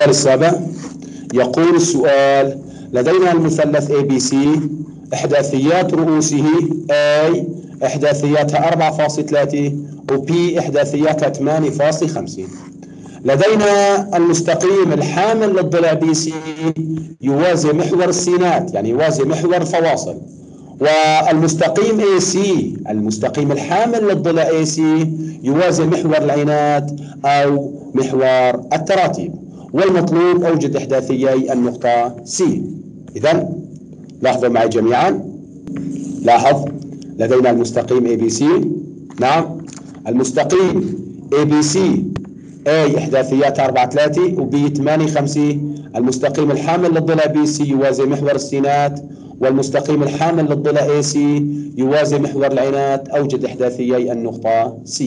السؤال السابع يقول السؤال: لدينا المثلث ABC إحداثيات رؤوسه A إحداثياتها 4.3 و B إحداثياتها 8.5. لدينا المستقيم الحامل للضلع BC يوازي محور السينات، يعني يوازي محور الفواصل، والمستقيم AC المستقيم الحامل للضلع AC يوازي محور العينات أو محور التراتيب، والمطلوب أوجد إحداثيي النقطة C. إذن لاحظوا معي جميعا، لاحظ لدينا المستقيم ABC. نعم، المستقيم ABC A إحداثيات 4.3 و B 8.5. المستقيم الحامل للضلع BC يوازي محور السينات، والمستقيم الحامل للضلع AC يوازي محور العينات. أوجد إحداثيي النقطة C.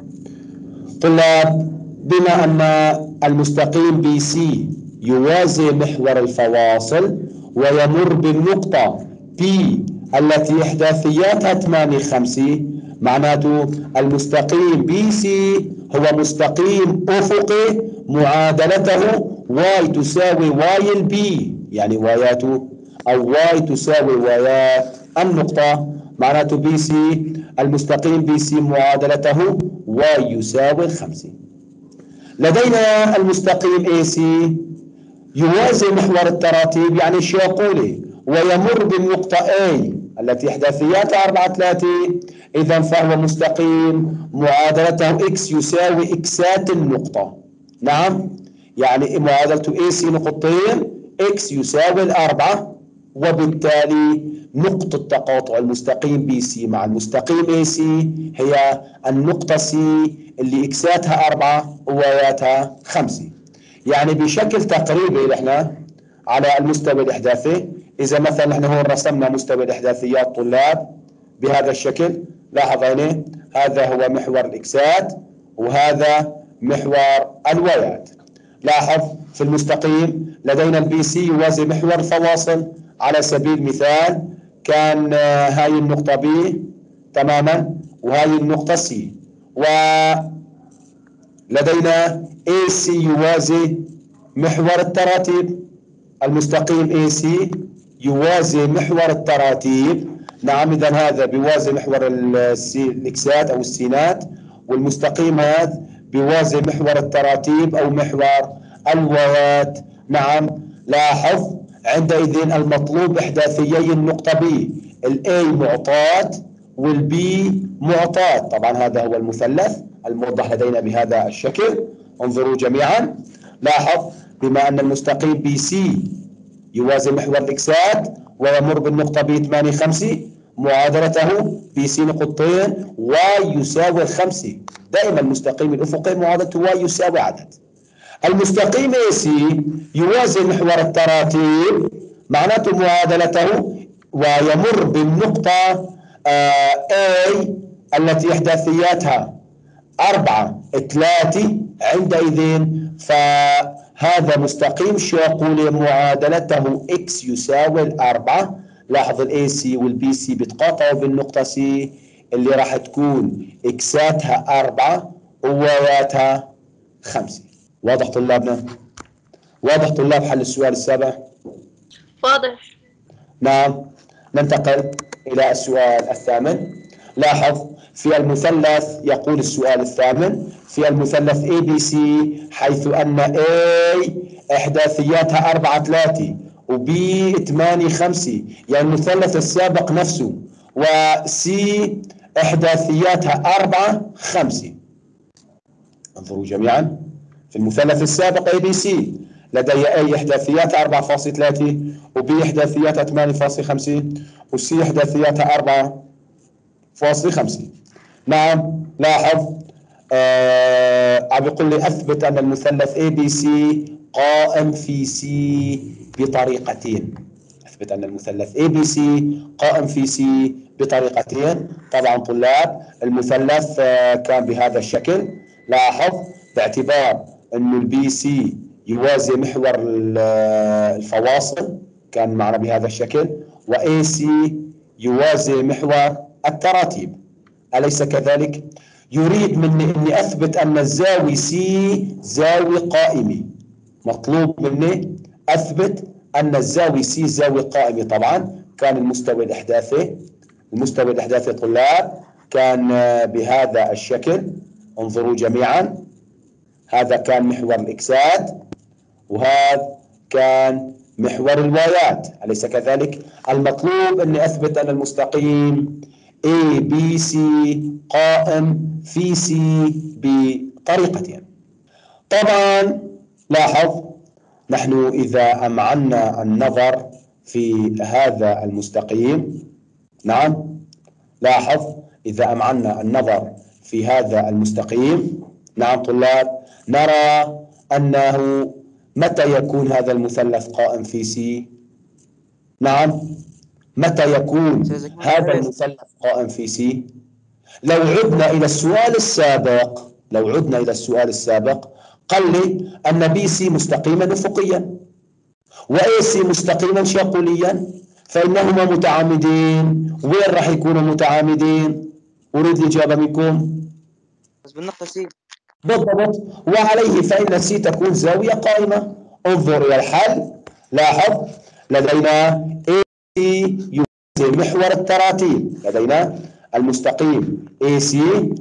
طلاب، بما أن المستقيم BC يوازي محور الفواصل ويمر بالنقطة P التي إحداثياتها 8.5، معناته المستقيم BC هو مستقيم أفقي معادلته y تساوي y البي، يعني واياته أو y تساوي وايات النقطة، معناته BC المستقيم BC معادلته y يساوي 5. لدينا المستقيم AC يوازي محور التراتيب، يعني الشاقولي، ويمر بالنقطة A التي إحداثياتها 4.3. إذا فهو مستقيم معادلته x يساوي إكسات النقطة. نعم، يعني معادلته AC نقطتين x يساوي 4، وبالتالي نقطة تقاطع المستقيم BC مع المستقيم AC هي النقطة C اللي إكساتها 4 وواياتها 5. يعني بشكل تقريبي احنا على المستوى الإحداثي، إذا مثلا احنا هون رسمنا مستوى الإحداثيات طلاب بهذا الشكل، لاحظ عيني، هذا هو محور الإكسات وهذا محور الوايات. لاحظ في المستقيم لدينا البي سي يوازي محور الفواصل، على سبيل المثال كان هاي النقطة B تماما وهاي النقطة C، ولدينا AC يوازي محور التراتيب، المستقيم AC يوازي محور التراتيب. نعم، إذا هذا بيوازي محور الإكسات أو السينات، والمستقيم هذا بيوازي محور التراتيب أو محور الوايات. نعم، لاحظ عندئذ المطلوب إحداثيي النقطة B، الA معطاة والB معطاة. طبعا هذا هو المثلث الموضح لدينا بهذا الشكل. انظروا جميعا، لاحظ بما أن المستقيم BC يوازي محور الإكسات ويمر بالنقطة B 8.5، معادلته BC نقطتين y يساوي 5. دائما المستقيم الأفقي معادلته y يساوي عدد. المستقيم AC يوازي محور التراتيب، معناته معادلته ويمر بالنقطة A التي إحداثياتها 4.3. عندئذ فهذا مستقيم شاقولي معادلته x يساوي 4. لاحظ الاي سي والبي سي بيتقاطعوا بالنقطة C اللي راح تكون اكساتها 4 وواياتها 5. واضح طلابنا؟ واضح طلاب حل السؤال السابع؟ واضح. نعم، ننتقل إلى السؤال الثامن. لاحظ في المثلث، يقول السؤال الثامن: في المثلث ABC حيث أن A إحداثياتها 4.3 و B 8.5، يعني المثلث السابق نفسه، و C إحداثياتها 4.5. انظروا جميعا، في المثلث السابق ABC لدي A إحداثياتها 4.3 و B إحداثياتها 8.5 و C إحداثياتها 4.5. نعم، لاحظ عم بيقول لي أثبت أن المثلث ABC قائم في C بطريقتين. أثبت أن المثلث ABC قائم في C بطريقتين. طبعا طلاب المثلث كان بهذا الشكل، لاحظ باعتبار أنه البي سي يوازي محور الفواصل كان معنا بهذا الشكل، وإي سي يوازي محور التراتيب، أليس كذلك؟ يريد مني أني أثبت أن الزاوية C زاوية قائمة. مطلوب مني أثبت أن الزاوية سي زاوية قائمة. طبعا كان المستوى الإحداثي طلاب كان بهذا الشكل. انظروا جميعا، هذا كان محور الإكسات وهذا كان محور الوايات، أليس كذلك؟ المطلوب أني أثبت أن المستقيم ABC قائم في C بطريقتين. طبعا لاحظ، نحن إذا أمعنا النظر في هذا المستقيم، نعم لاحظ إذا أمعنا النظر في هذا المستقيم، نعم طلاب، نرى أنه متى يكون هذا المثلث قائم في سي؟ نعم، متى يكون هذا المثلث قائم في سي؟ لو عدنا إلى السؤال السابق قال لي أن بي سي مستقيما أفقيا وإي سي مستقيما شاقوليا، فإنهما متعامدين. وين راح يكونوا متعامدين؟ أريد الإجابة منكم. بالنقطة سي. بالضبط، وعليه فإن سي تكون زاوية قائمة. انظر إلى الحل، لاحظ لدينا AC يوازي محور التراتيب، لدينا المستقيم AC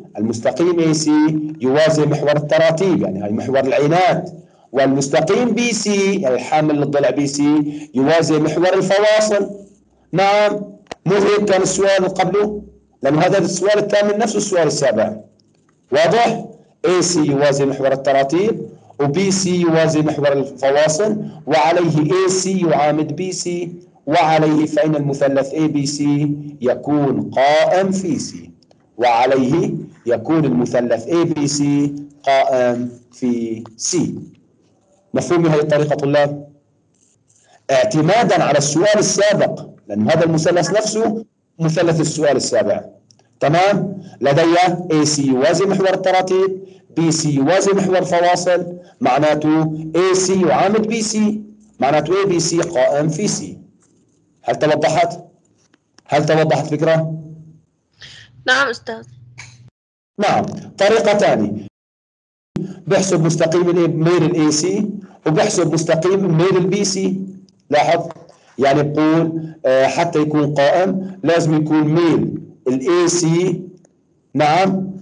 يوازي محور التراتيب، يعني هاي محور العينات، والمستقيم BC يعني الحامل للضلع BC يوازي محور الفواصل. نعم، مو هيك كان السؤال اللي قبله؟ لأنه هذا السؤال الثامن نفس السؤال السابع. واضح؟ AC يوازي محور التراتيب وBC يوازي محور الفواصل، وعليه AC يعامد BC، وعليه فإن المثلث ABC يكون قائم في C، وعليه يكون المثلث ABC قائم في C. مفهوم هذه الطريقة طلاب؟ اعتمادا على السؤال السابق، لأن هذا المثلث نفسه مثلث السؤال السابع. تمام؟ لدي AC يوازي محور التراتيب، BC يوازي محور الفواصل، معناته AC يعامد BC، معناته ABC قائم في C. هل توضحت فكرة؟ نعم أستاذ. نعم. طريقة ثانية، بحسب مستقيم ميل الاي سي وبحسب مستقيم ميل البي سي. لاحظ، يعني بقول حتى يكون قائم لازم يكون ميل الاي سي، نعم،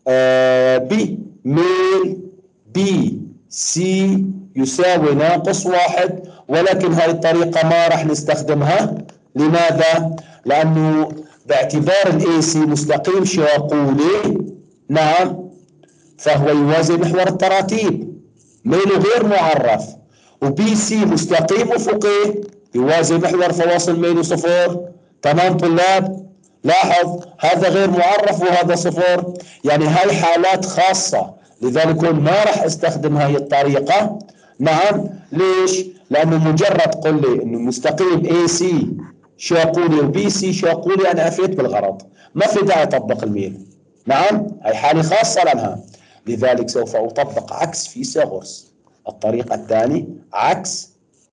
ميل بي سي يساوي -1، ولكن هاي الطريقة ما راح نستخدمها. لماذا؟ لأنه باعتبار الاي سي مستقيم شاقولي، نعم، فهو يوازي محور التراتيب، ميله غير معرف، وبي سي مستقيم أفقي يوازي محور فواصل ميله 0. تمام طلاب؟ لاحظ، هذا غير معرف وهذا 0، يعني هاي حالات خاصة، لذلك ما راح استخدم هاي الطريقة. نعم، ليش؟ لأنه مجرد قل لي إنه مستقيم اي سي شاقولي وبي سي شاقولي، أنا أفيت بالغرض، ما في داعي أطبق الميل. نعم، هاي حالة خاصة لها، لذلك سوف أطبق عكس فيثاغورس. الطريقة الثانية عكس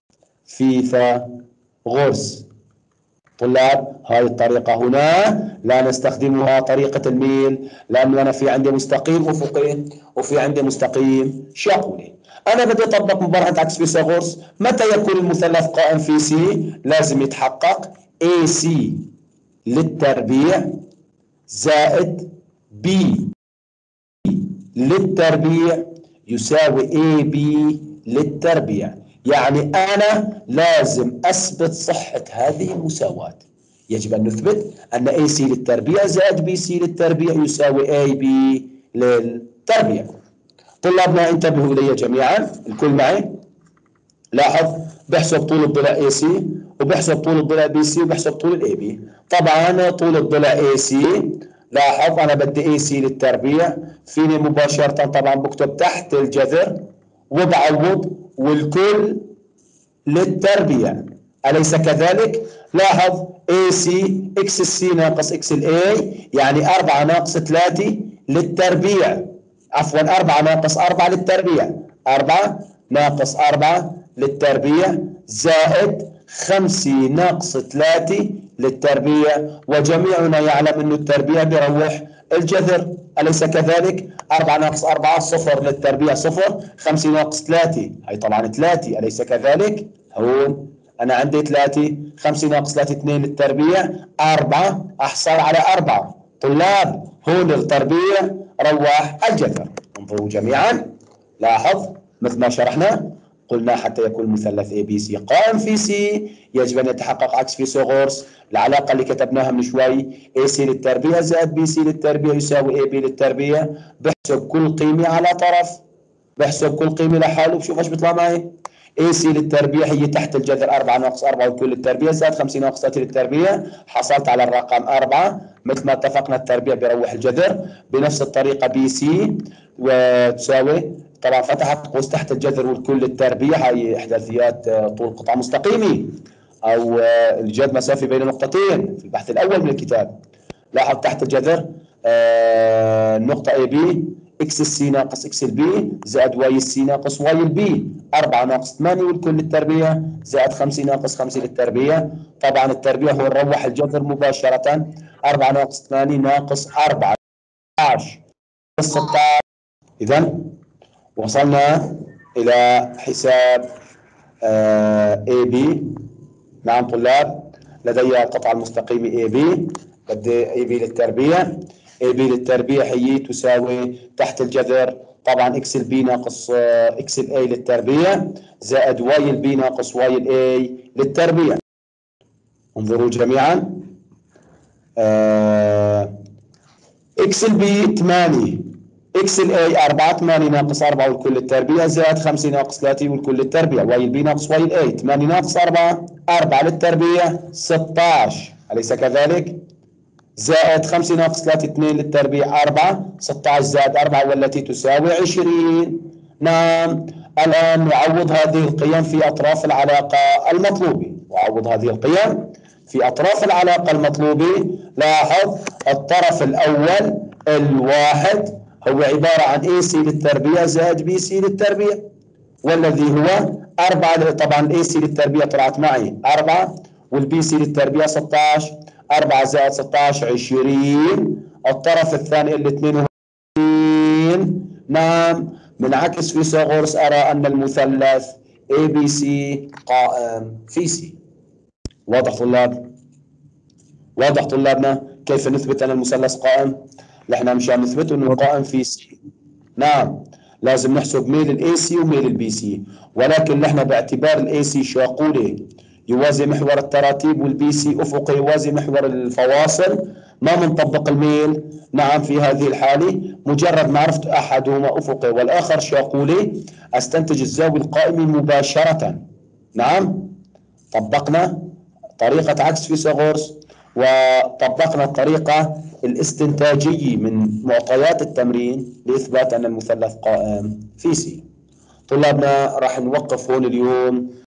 فيثاغورس. طلاب، هاي الطريقة هنا لا نستخدمها طريقة الميل، لأنه أنا في عندي مستقيم أفقي وفي عندي مستقيم شاقولي. أنا بدي أطبق مباراة عكس فيثاغورس. متى يكون المثلث قائم في سي؟ لازم يتحقق AC للتربيع زائد B للتربيع يساوي AB للتربيع. يعني أنا لازم أثبت صحة هذه المساواة. يجب أن نثبت أن AC للتربيع زائد BC للتربيع يساوي AB للتربيع. طلابنا انتبهوا إلي جميعا، الكل معي. لاحظ، بحسب طول الضلع AC وبحسب طول الضلع BC وبحسب طول الAB. طبعا طول الضلع AC، لاحظ أنا بدي AC للتربيع، فيني مباشرة طبعا بكتب تحت الجذر وبعوض والكل للتربيع، أليس كذلك؟ لاحظ AC إكس السي ناقص إكس الأي يعني 4 ناقص 3 للتربيع، عفوا 4 ناقص 4 للتربيع، 4 ناقص 4 للتربيع زائد 5 ناقص 3 للتربيع، وجميعنا يعلم أن التربيع بيروح الجذر، أليس كذلك؟ 4 ناقص 4 صفر للتربيع صفر، 5 ناقص 3 هي طبعا 3 أليس كذلك؟ هون أنا عندي 3، 5 ناقص 3 2 للتربيع 4، أحصل على 4. طلاب هون التربيع روح الجذر. انظروا جميعا، لاحظ مثل ما شرحنا قلنا حتى يكون المثلث ABC قائم في C يجب أن يتحقق عكس فيثاغورس. العلاقة اللي كتبناها من شوي AC للتربيع زائد BC للتربيع يساوي AB للتربيع. بحسب كل قيمة على طرف، بحسب كل قيمة لحاله، بشوف ايش بيطلع معي. AC للتربيع هي تحت الجذر 4 ناقص 4 والكل للتربيع زائد 5 ناقص 3 للتربيع، حصلت على الرقم 4. مثل ما اتفقنا التربيع بيروح الجذر. بنفس الطريقة BC وتساوي طبعا فتحت قوس تحت الجذر والكل للتربيع، هي إحداثيات طول قطعة مستقيمة أو الجد مسافة بين نقطتين في البحث الأول من الكتاب. لاحظ تحت الجذر النقطة AB اكس السي ناقص اكس البي زائد واي السي ناقص واي البي، 4 ناقص 8 والكل للتربيع زائد 5 ناقص 5 للتربيع. طبعا التربيع هو نروح الجذر مباشرة، 4 ناقص 8 ناقص 4 16. إذا وصلنا إلى حساب AB. نعم طلاب، لدي القطعة المستقيمة AB، بدي AB للتربيع. AB للتربيع هي تساوي تحت الجذر طبعا اكس البي ناقص اكس الاي للتربيع زائد واي البي ناقص واي الاي للتربيع. انظروا جميعا، اكس البي 8 اكس الاي 4 8 ناقص 4 والكل للتربيع زائد 5 ناقص 3 والكل للتربيع، واي البي ناقص واي الاي 8 ناقص 4 للتربيع 16 أليس كذلك؟ زائد 5 ناقص 3 2 للتربيع 4، 16 زائد 4 والتي تساوي 20. نعم، الآن نعوض هذه القيم في أطراف العلاقة المطلوبة، وأعوض هذه القيم في أطراف العلاقة المطلوبة. لاحظ الطرف الأول الواحد هو عبارة عن AC للتربيع زائد BC للتربيع، والذي هو 4. طبعا AC للتربيع طلعت معي 4 والBC للتربيع 16، 4 زائد 16 20. الطرف الثاني اللي 22. نعم، من عكس فيثاغورس أرى أن المثلث ABC قائم في C. واضح طلاب؟ واضح طلابنا كيف نثبت أن المثلث قائم؟ نحن مشان نثبت أنه قائم في C. نعم، لازم نحسب ميل الاي سي وميل البي سي، ولكن نحن باعتبار الاي سي شاقولي يوازي محور التراتيب والبي سي افقي يوازي محور الفواصل ما بنطبق الميل. نعم، في هذه الحالة مجرد ما عرفت احدهما افقي والاخر شاقولي استنتج الزاوية القائمة مباشرة. نعم، طبقنا طريقة عكس فيثاغورس وطبقنا الطريقة الاستنتاجية من معطيات التمرين لإثبات أن المثلث قائم في سي. طلابنا راح نوقف هون اليوم.